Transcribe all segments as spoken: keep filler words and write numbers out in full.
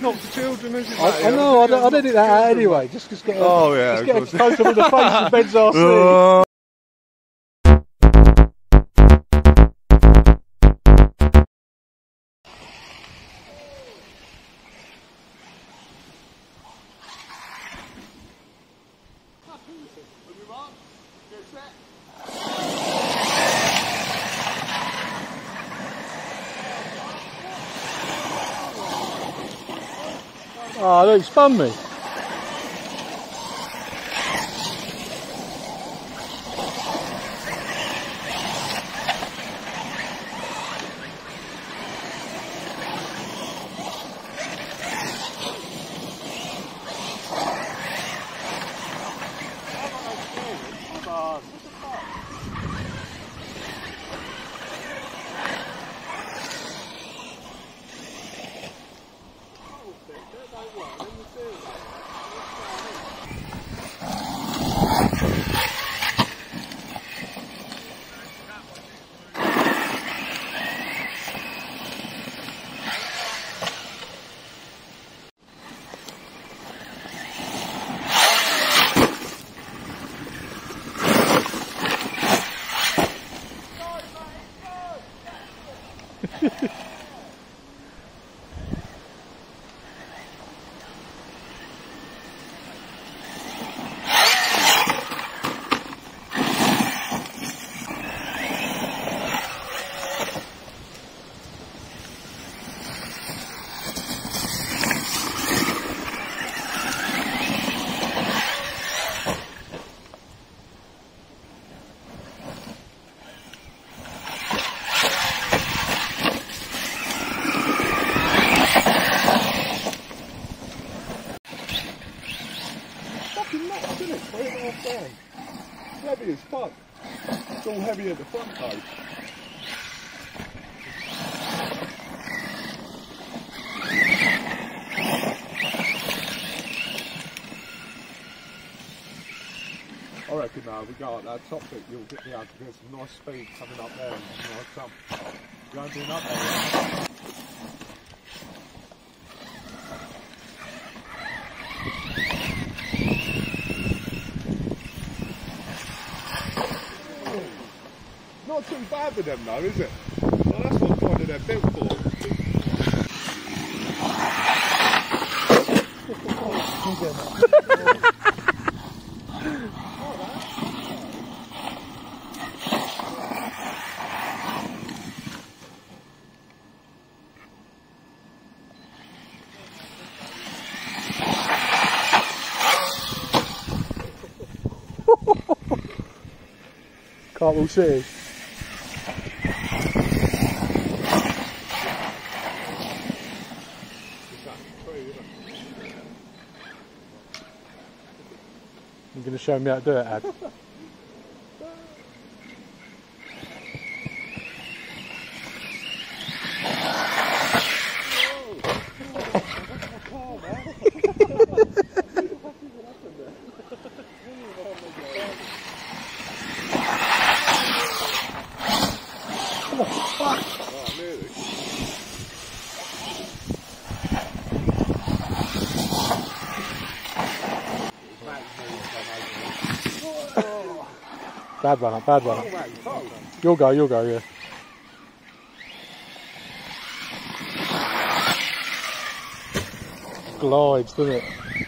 not for children, is it? I, I know, I, I did it that out anyway, just to get a, oh, yeah, just get a photo with the face of BedsRc. Uh, Oh, look, he spun me. Heavy as fuck. It's all heavy at the front though. I reckon now if we go at that top bit you'll get the out there's some nice speed coming up there and some nice jump. You ain't been up there yet? Not too bad with them though, is it? Well, that's what kind of they're built for. Cartwheel City. You're going to show me how to do it, Ad? Bad runner, bad runner. You'll go, you'll go, yeah. Glides, doesn't it?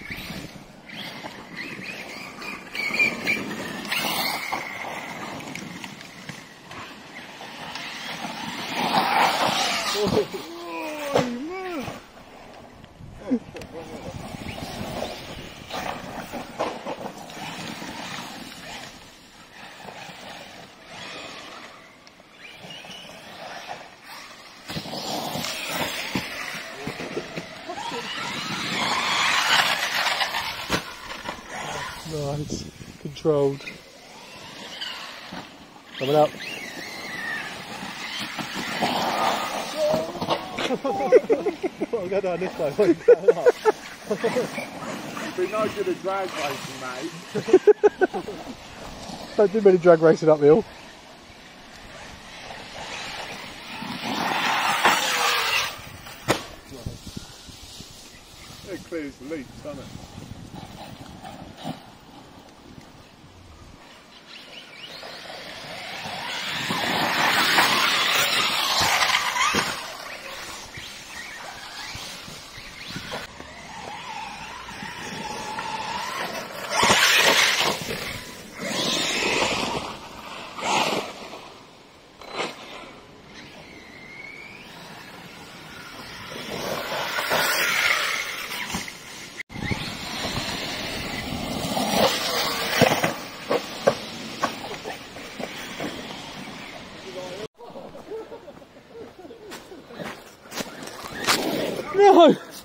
Nice, controlled. Coming up. I'll go down this way. Be no good at drag racing, mate. Don't do many drag racing uphill. just leaks, doesn't it? No!